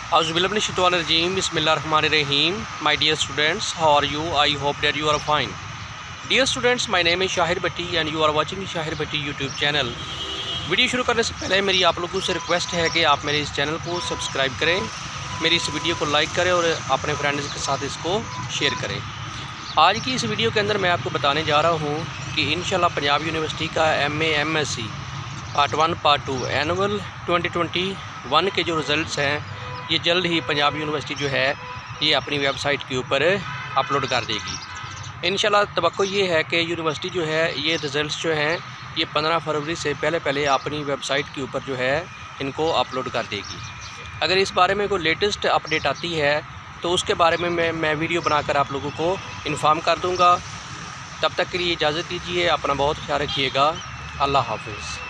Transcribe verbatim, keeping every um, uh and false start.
Auzubillahiminash-shaytanir-rajeem. Bismillahir-rahmanir-rahim. My dear students, how are you? I hope that you are fine. Dear students, my name is Shahir Bhatti and you are watching Shahir Bhatti YouTube channel. Video शुरू करने से पहले मेरी आप लोगों से request है कि आप मेरे इस चैनल को सब्सक्राइब करें, मेरी इस वीडियो को लाइक करें और अपने फ्रेंड्स के साथ इसको शेयर करें। आज की इस वीडियो के अंदर मैं आपको बताने जा रहा हूँ कि इंशाल्लाह पंजाब यूनिवर्सिटी का M A M S C part one part two annual twenty twenty one के जो रिज़ल्ट्स हैं ये जल्द ही पंजाब यूनिवर्सिटी जो है ये अपनी वेबसाइट के ऊपर अपलोड कर देगी। इंशाल्लाह तवक्को ये है कि यूनिवर्सिटी जो है ये रिज़ल्ट्स जो हैं ये पंद्रह फरवरी से पहले पहले अपनी वेबसाइट के ऊपर जो है इनको अपलोड कर देगी। अगर इस बारे में कोई लेटेस्ट अपडेट आती है तो उसके बारे में मैं मैं वीडियो बनाकर आप लोगों को इन्फॉर्म कर दूंगा। तब तक के लिए इजाज़त दीजिए, अपना बहुत ख्याल रखिएगा। अल्लाह हाफ़िज़।